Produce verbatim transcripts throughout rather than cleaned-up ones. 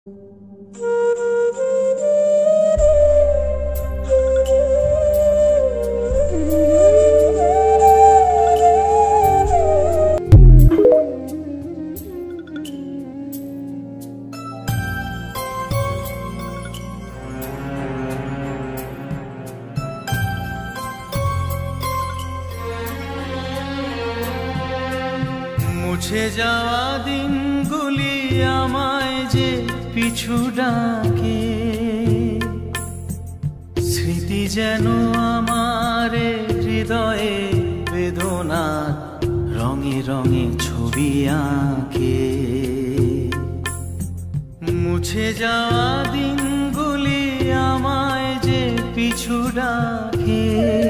মুছে যাওয়া দিনগুলি আমায় যে পিছু ডাকে, স্মৃতি যেন আমার হৃদয়ে বেদনার রঙে রঙে ছবি আঁকে। মুছে যাওয়া দিনগুলি আমায় যে পিছু ডাকে,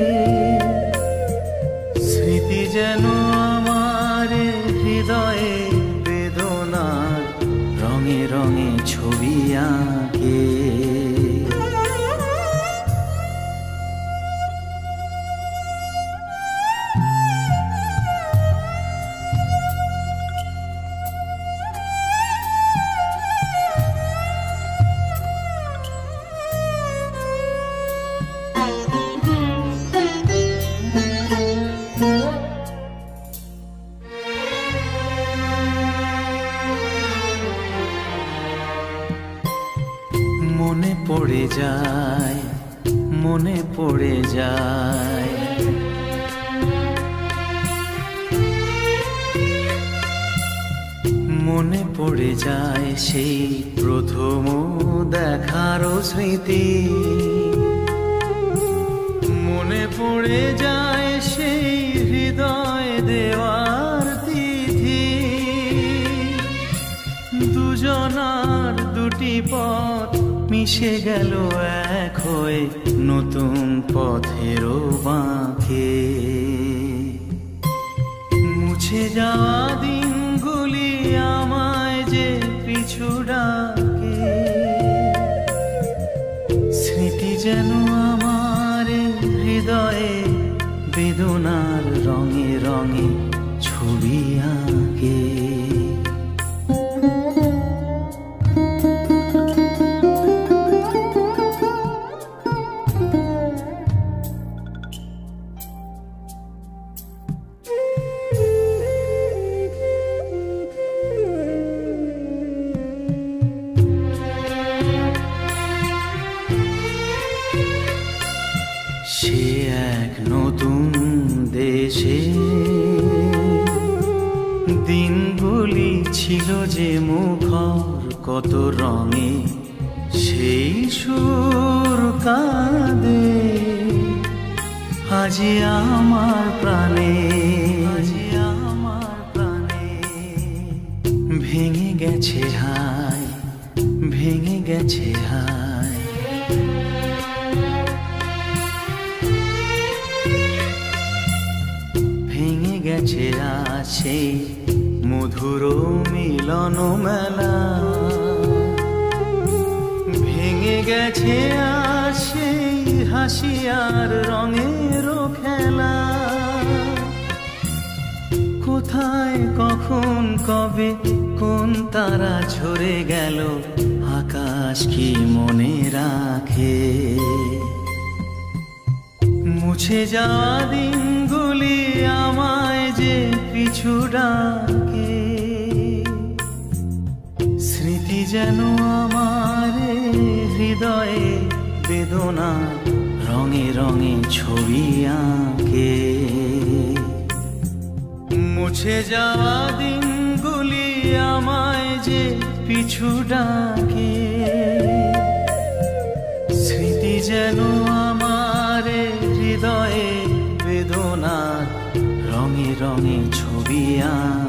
স্মৃতি যেন আমার হৃদয়ে বেদনার রঙে রঙে ছবি আঁকে। মনে পড়ে যায়, মনে পড়ে যায়, মনে পড়ে যায় সেই প্রথম দেখার স্মৃতি। মনে পড়ে যায় সেই হৃদয় দেওয়ার তিথি। দুজনার দুটি পথ মিশে গেল এক হয়ে নতুন পথেরও বাঁকে। মুছে যাওয়া দিনগুলি আমায় যে পিছু ডাকে, স্মৃতি যেন আমার হৃদয়ে বেদনার রঙে রঙে ছবি আঁকে। সে এক নতুন দেশে দিনগুলি ছিল যে মুখর কত রঙে, সেই সুর কাঁদে আজি আমার প্রাণে, আজি আমার প্রাণে। ভেঙে গেছে হায়, ভেঙে গেছে হায়, ভেঙে গেছে আছে মধুর মিলন মেলা। ভেঙে গেছে আছে হাসি আর রঙের খেলা। কোথায় কখন কবে কোন তারা ঝরে গেল, আকাশ কি মনে রাখে। মুছে যাওয়া দিনগুলি আমায় যে পিছু ডাকে, স্মৃতি যেন আমার হৃদয়ে বেদনা রঙে রঙে ছবি আঁকে। মুছে যাওয়া দিনগুলি আমায় যে পিছু ডাকে, স্মৃতি যেন আমার হৃদয়ে বেদনার রঙে রঙে ছবি আঁকে।